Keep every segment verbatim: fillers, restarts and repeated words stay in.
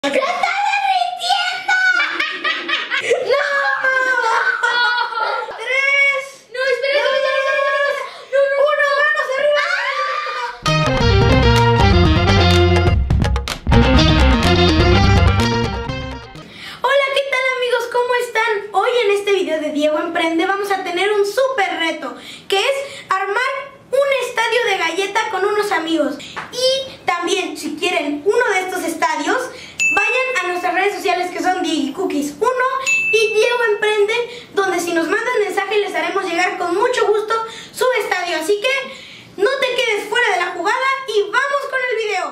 ¡Se está derritiendo! ¡No! ¡Tres! No, espera, dos, espera, espera, espera. No, no, ¡uno! ¡Manos arriba! Hola, ¿qué tal amigos? ¿Cómo están? Hoy en este video de Diego Emprende vamos a tener un súper reto, que es armar un estadio de galleta con unos amigos. Y también, si quieren uno de estos estadios, vayan a nuestras redes sociales que son Diego Cookies uno y Diego Emprende, donde si nos mandan mensaje les haremos llegar con mucho gusto su estadio. Así que no te quedes fuera de la jugada y vamos con el video.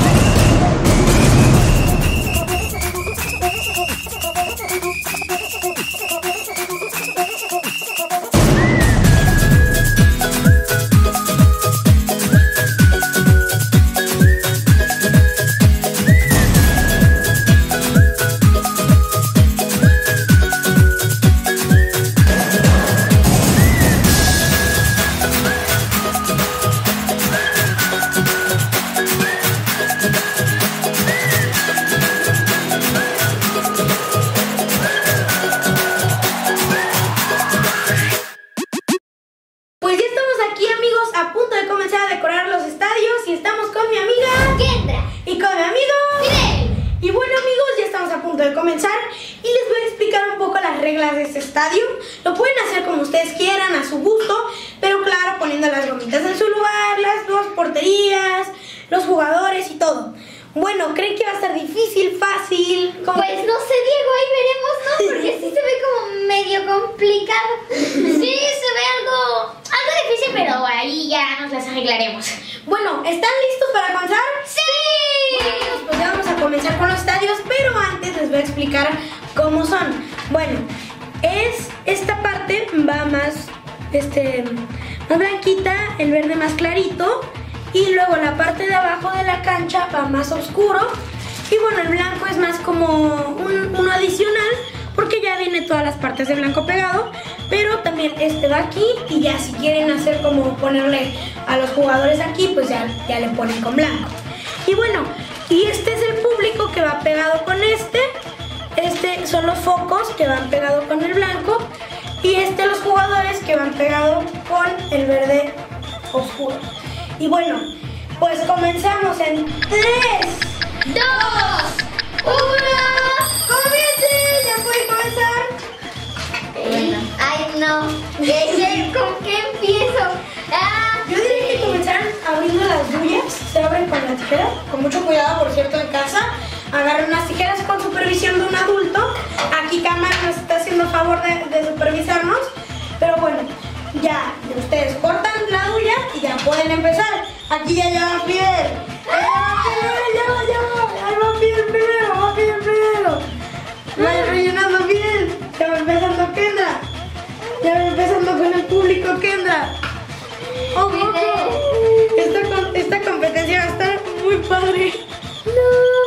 Pues ya estamos aquí amigos a punto de comenzar a decorar los estadios y estamos con mi amiga Kendra y con mi amigo Fidel. Y bueno amigos, ya estamos a punto de comenzar y les voy a explicar un poco las reglas de este estadio. Lo pueden hacer como ustedes quieran, a su gusto, pero claro, poniendo las gomitas en su lugar, las dos porterías, los jugadores y todo. Bueno, ¿creen que va a estar difícil, fácil? ¿Cómo? Pues no sé, Diego, ahí veremos, ¿no? Porque sí se ve como medio complicado. Sí, se ve algo, algo difícil, pero ahí ya nos las arreglaremos. Bueno, ¿están listos para comenzar? ¡Sí! Bueno, amigos, pues ya vamos a comenzar con los estadios, pero antes les voy a explicar cómo son. Bueno, es esta parte va más, este, más blanquita, el verde más clarito, y luego la parte de abajo de la cancha va más oscuro, y bueno, el blanco es más como un, uno adicional, porque ya viene todas las partes de blanco pegado, pero también este va aquí, y ya si quieren hacer como ponerle a los jugadores aquí, pues ya, ya le ponen con blanco. Y bueno, y este es el público que va pegado con este, este son los focos que van pegados con el blanco, y este los jugadores que van pegados con el verde oscuro. Y bueno, pues comenzamos en tres, ¡Dos! ¡Uno! ¡comience! ¿Ya puede comenzar? Bueno. Ay, no. ¿Qué, qué, ¿Con qué empiezo? Ah, Yo diría que comenzaran abriendo las duyas, se abren con la tijera, con mucho cuidado por cierto en casa, agarren unas tijeras con supervisión de un adulto. Aquí Cámara nos está haciendo favor de, de supervisarnos, pero bueno, ya ustedes cortan la duya y ya pueden empezar. Aquí ya lleva Fidel. ¡Eh, Fidel, ya va, ya va! Ahí va Fidel primero, va Fidel primero. Va rellenando Fidel, ya va empezando Kendra. Ya va empezando con el público Kendra. ¡Oh, ojo! Esta, con- esta competencia va a estar muy padre. ¡No!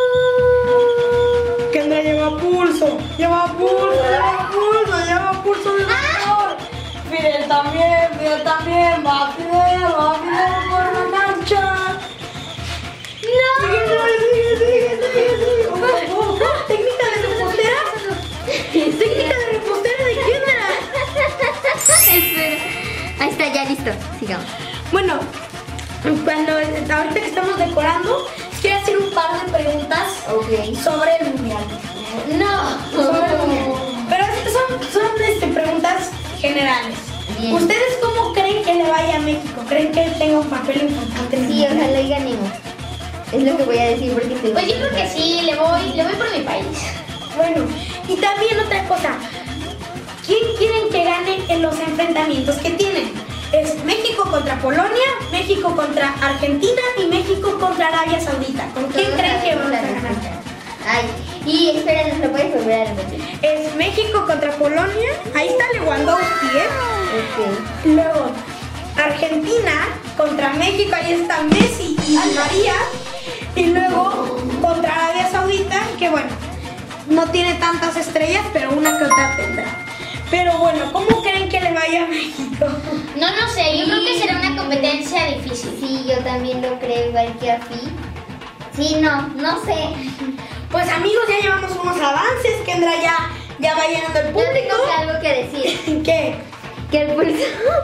Kendra lleva pulso, lleva pulso, lleva pulso, lleva pulso de mejor. Fidel también, Fidel también, va Fidel, va Fidel por la cancha. ¡No! Sigue, sigue, sigue, sigue, sigue. ¡Ojo, ojo! ¡Técnica de repostera! ¡Técnica de repostera de Kendra! espera. Ahí está, ya listo. Sigamos. Bueno, cuando ahorita que estamos decorando, quiero hacer un par de preguntas Ok. sobre el mundial. No. Sobre el mundial. Pero son, son este, preguntas generales. Bien. ¿Ustedes cómo creen que le vaya a México? ¿Creen que él tenga un papel importante en el Sí, mundial? ojalá y ganemos. Es lo que voy a decir porque te Pues yo creo que sí, le voy, le voy por mi país. Bueno, y también otra cosa. ¿Quién quieren que gane en los enfrentamientos que tienen? Es México contra Polonia, México contra Argentina y México contra Arabia Saudita. ¿Con quién Todos creen que sabemos vamos a la ganar? respuesta. Ay, y espera, ¿nos lo puedes volver a repetir? Es México contra Polonia, ahí está Lewandowski, ¿eh? Ok. Luego, Argentina contra México, ahí está Messi y Di María. Y luego, contra Arabia Saudita, que bueno, no tiene tantas estrellas, pero una que otra tendrá. Pero bueno, ¿cómo creen que le vaya a México? No, no sé, yo creo que será una competencia difícil. Sí, yo también lo creo, igual que a Fi. Sí, no, no sé. pues amigos, ya llevamos unos avances. Kendra ya, ya va llenando el Yo público. tengo algo que decir. ¿Qué? Que el pulso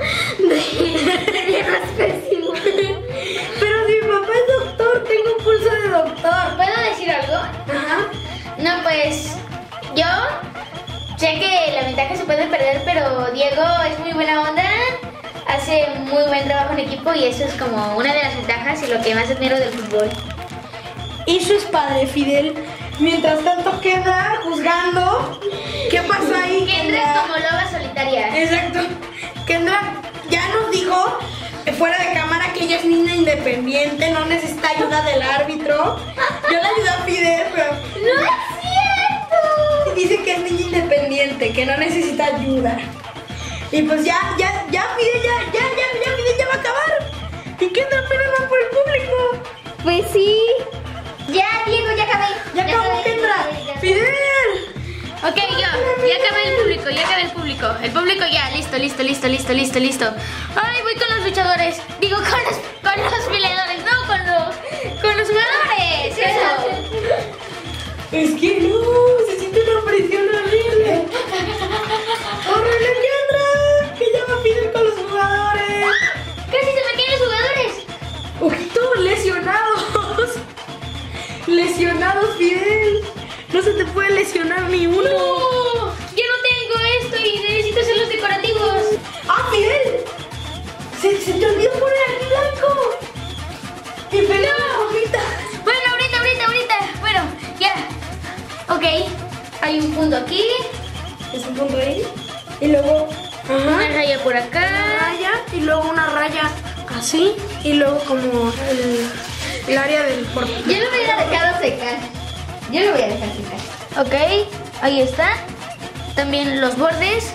de Diego es pésimo. Pero si mi papá es doctor, tengo un pulso de doctor. ¿Puedo decir algo? Ajá. No, pues yo sé que la ventaja se puede perder, pero Diego es muy buena onda, hace muy buen trabajo en equipo y eso es como una de las ventajas y lo que más admiro del fútbol. Eso es padre, Fidel. Mientras tanto Kendra juzgando. ¿Qué pasó ahí, Kendra es como loba solitaria. Exacto. Kendra ya nos dijo eh, fuera de cámara que ella es niña independiente, no necesita ayuda del árbitro. Yo le ayudé a Fidel, pero ¡No es cierto! dice que es niña independiente, que no necesita ayuda. Y pues ya, ya, ya Fidel, ya, ya, ya, ya Fidel ya va a acabar. Y Kendra apenas va por el público. Pues sí. Ya, Diego, ya acabé. Ya acabó acabé. Kendra. Fidel. Ok, yo, ya acabé el público, ya acabé el público. El público ya, listo, listo, listo, listo, listo, listo. Ay, voy con los luchadores. Digo, con los, con los peleadores, no, con los, con los jugadores. Eso. Es que no, se siente una presión horrible. ¡Horrible, Kendra! Que ya va Fidel con los jugadores. Casi se me caen los jugadores. Ojitos lesionados. Lesionados, Fidel. No se te puede lesionar ni uno. No, yo no tengo esto y necesito hacer los decorativos. ¡Ah, Fidel! Se, se te olvidó poner aquí blanco. Y pelea la gomita. Bueno, ahorita, ahorita, ahorita. Bueno, ya. Ok, hay un punto aquí, Es un punto ahí. Y luego, una ajá, raya por una acá. raya. Y luego una raya así. Y luego como el, el área del portero. Yo lo hubiera dejado secar. Yo lo voy a dejar secar. Ok, ahí está. También los bordes.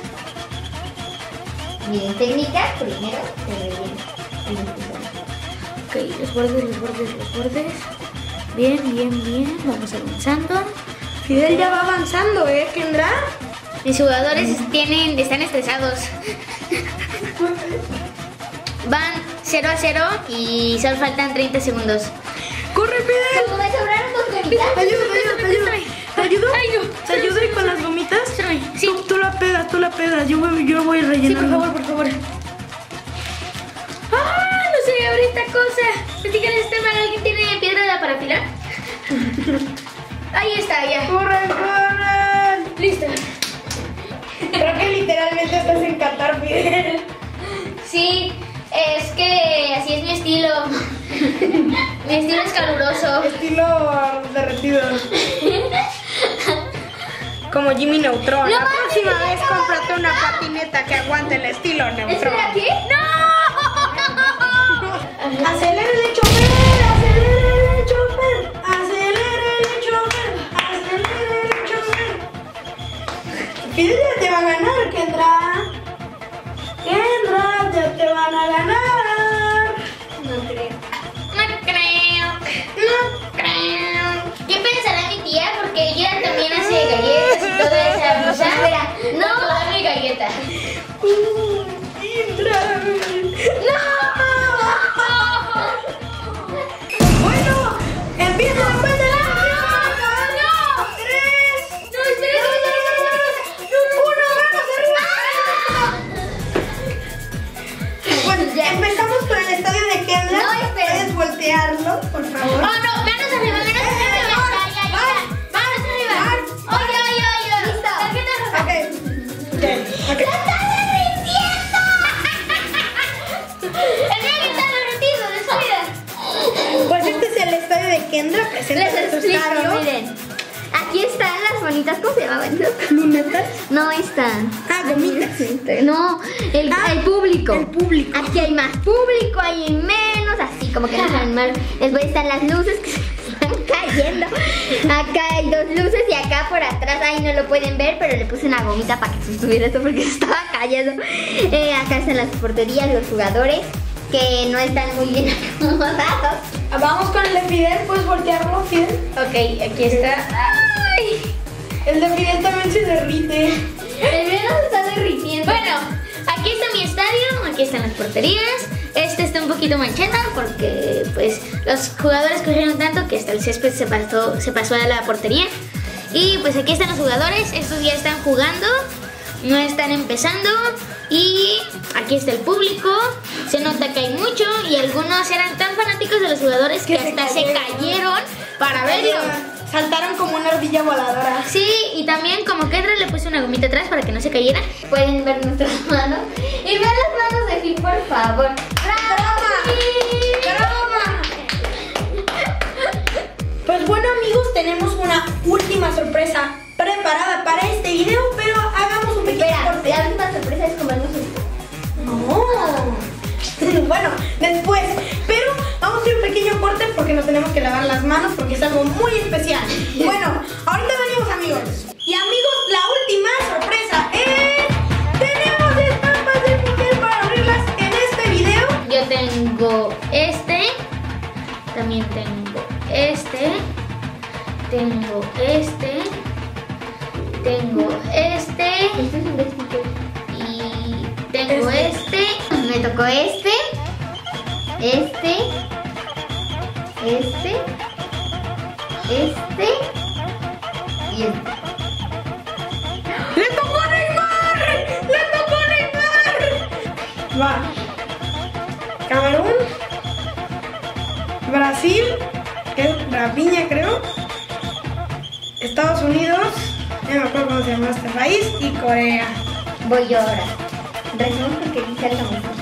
Miren, técnica, primero se rellena. Ok, los bordes, los bordes, los bordes. Bien, bien, bien. Vamos avanzando. Fidel ya va avanzando, ¿eh, Kendra? Mis jugadores tienen, están estresados. Van cero a cero y solo faltan treinta segundos. ¡Corre, Fidel! Como me sobraron dos gomitas. Te ayudo, te ayudo, te ayudo. ¿Te ayudo? Ay, no. ¿Te ayudo ahí con las gomitas? Espérame, sí. Tú, tú la pegas, tú la pegas. Yo voy, yo voy Sí, por rellenando. favor, por favor. ¡Ah! No se abre esta cosa. Pensé que necesitaba, ¿alguien tiene piedra para afilar? Ahí está, ya. ¡Corran, corran! Listo. Creo que literalmente estás en Qatar, Fidel. Sí, es que así es mi estilo. Mi estilo es caluroso. Estilo derretido. Como Jimmy Neutron. La próxima vez cómprate una patineta que aguante el estilo Neutron. ¿Espera qué? ¡Acelérele, chofer! ¡Acelérele, chofer! ¡Acelérele, chofer! ¡Acelérele, chofer! Fidel ya te va a ganar, Kendra. Kendra, ya te van a ganar. No creo. No creo. No creo. ¿Qué pensará mi tía? Porque ella también hace galletas y toda esa cosa. Espera, No, dame galleta. Uh, Kendra. Bueno, empieza la cuenta de la ¡No! ¡Tres! ¡No, espera, ¡Uno! ¡Vamos arriba! Bueno, Ya. empezamos con el estadio de Kendra. No, espera. ¿Puedes voltearlo, por favor? ¡Oh, no! ¡Manos arriba, manos arriba! ¡Ya, ya, ya! ¡Manos arriba! ¡Oye, oye, oye! Listo. ¡Tarjeta roja! Ok. Ok, ok. ¡El negro está derretido, descuida! Pues este es el estadio de Kendra. Presenta Les tu explico, estadio. miren. Aquí están las bonitas, ¿cómo se llamaban? ¿Lunetas? No están. Ah, gomitas. No, el, Ah, el público. el público. Aquí hay más público, hay menos, así como que no saben mal. Después están las luces que se están cayendo. Acá hay dos luces y acá por atrás, ahí no lo pueden ver, pero le puse una gomita para que se estuviera esto porque se estaba cayendo. Eh, acá están las porterías, los jugadores que no están muy bien acomodados. Vamos con el de Fidel. ¿Puedes voltearlo, Fidel? Ok, aquí está. Ay, El de Fidel también se derrite. el mío se está derritiendo. Bueno, aquí está mi estadio, aquí están las porterías. Este está un poquito manchada porque pues los jugadores corrieron tanto que hasta el césped se pasó, se pasó a la portería. Y pues aquí están los jugadores, estos ya están jugando, no están empezando. Y aquí está el público, se nota que hay mucho y algunos eran tan fanáticos de los jugadores que, que hasta se cayeron, se cayeron para verlos. Saltaron como una ardilla voladora. Sí, y también como Kendra le puse una gomita atrás para que no se cayera. Pueden ver nuestras manos. Y vean las manos de Phil, por favor. ¡Bravo! ¡Bravo! Pues bueno, amigos, tenemos una última sorpresa preparada para este video, pero hagamos un pequeño Espera, corte. la última sorpresa es comernos un... No. Bueno, después. Pero vamos a hacer un pequeño corte porque nos tenemos que lavar las manos porque es algo muy especial. Bueno, ahorita venimos, amigos. Y amigos, la última sorpresa es... tenemos estampas de Miguel para abrirlas en este video. Yo tengo este. También tengo este. Tengo este. Tengo este. Este es un vestido. Y tengo este. Me tocó este. Este. Este. Este. Y este. ¡Le tocó a Neymar! ¡Le tocó a Neymar! Va. Camerún. Brasil. Que es Rafinha, creo. Estados Unidos. Ya me acuerdo cómo se llama este país. Y Corea. Voy yo ahora. Rezamos porque dice algo mejor.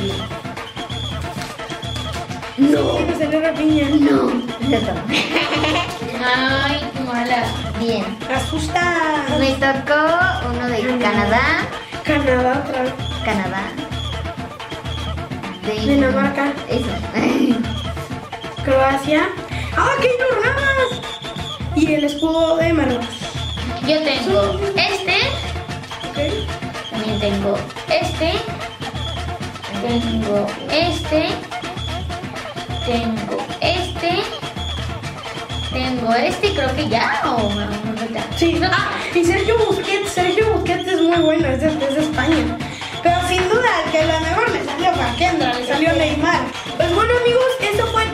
No. ¿Quién salió Rafinha? No. Eso. Ay, qué mala. Bien. Asusta. Me tocó uno de Canadá. Canadá otra vez. Canadá. De Dinamarca. Eso. Croacia. ¡Ah, qué más! Y el escudo de Marruecos. Yo tengo este. Ok. También tengo este. Tengo este. Tengo este. Tengo este, creo que ya. O me me falta. Sí. Ah, y Sergio Busquets. Sergio Busquets es muy bueno, es de, es de España. Pero sin duda, el que la mejor le salió a Kendra, le salió Neymar. Pues bueno, amigos, eso fue